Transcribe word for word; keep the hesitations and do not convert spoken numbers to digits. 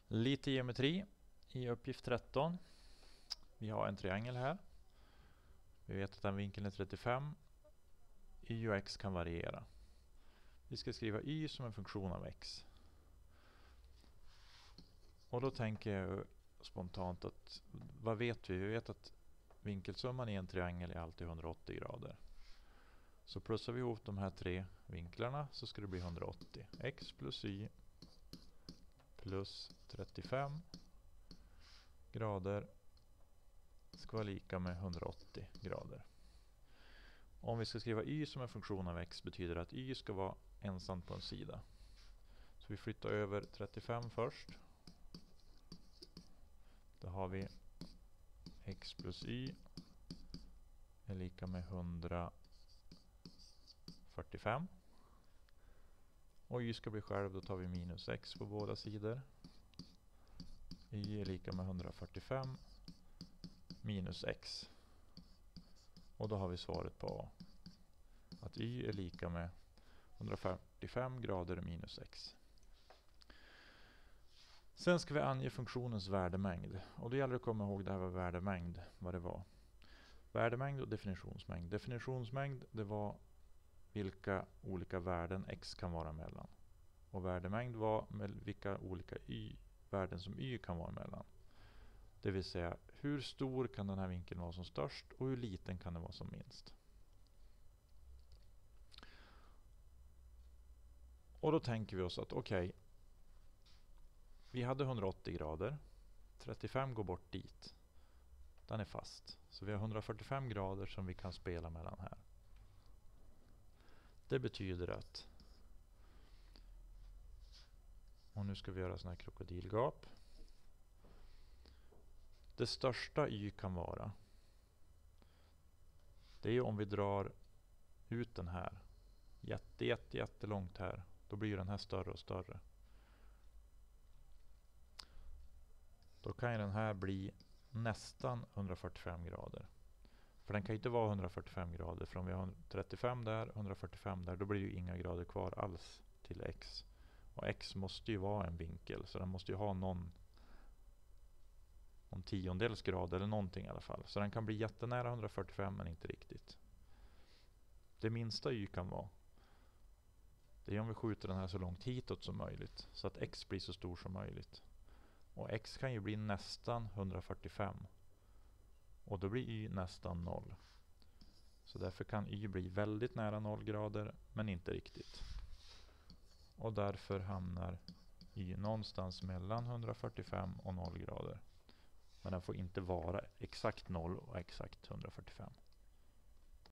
Lite geometri i uppgift tretton. Vi har en triangel här. Vi vet att den vinkeln är trettiofem. Y och x kan variera. Vi ska skriva y som en funktion av x. Och då tänker jag spontant att vad vet vi? Vi vet att vinkelsumman i en triangel är alltid hundraåttio grader. Så plussar vi ihop de här tre vinklarna så ska det bli hundraåttio. X plus y plus trettiofem grader ska vara lika med hundraåttio grader. Om vi ska skriva y som en funktion av x betyder det att y ska vara ensam på en sida. Så vi flyttar över trettiofem först. Då har vi x plus y är lika med hundrafyrtiofem. Och y ska bli själv, då tar vi minus x på båda sidor. Y är lika med hundrafyrtiofem minus x. Och då har vi svaret på A. Att y är lika med hundrafyrtiofem grader minus x. Sen ska vi ange funktionens värdemängd. Och det gäller att komma ihåg det här med värdemängd, vad det var. Värdemängd och definitionsmängd. Definitionsmängd, det var vilka olika värden x kan vara mellan. Och värdemängd var med vilka olika y, värden som y kan vara mellan. Det vill säga, hur stor kan den här vinkeln vara som störst och hur liten kan den vara som minst. Och då tänker vi oss att okej, okay, vi hade hundraåttio grader. trettiofem går bort dit. Den är fast. Så vi har hundrafyrtiofem grader som vi kan spela mellan här. Det betyder att, och nu ska vi göra sån här krokodilgap. Det största y kan vara, det är om vi drar ut den här jätte, jätte, jättelångt här. Då blir den här större och större. Då kan ju den här bli nästan hundrafyrtiofem grader. För den kan ju inte vara hundrafyrtiofem grader. För om vi har trettiofem där, hundrafyrtiofem där, då blir ju inga grader kvar alls till x. Och x måste ju vara en vinkel. Så den måste ju ha någon, någon tiondels grad eller någonting i alla fall. Så den kan bli jättenära hundrafyrtiofem men inte riktigt. Det minsta y kan vara, det är om vi skjuter den här så långt hitåt som möjligt. Så att x blir så stor som möjligt. Och x kan ju bli nästan hundrafyrtiofem. Och då blir y nästan noll. Så därför kan y bli väldigt nära noll grader men inte riktigt. Och därför hamnar y någonstans mellan hundrafyrtiofem och noll grader. Men den får inte vara exakt noll och exakt hundrafyrtiofem.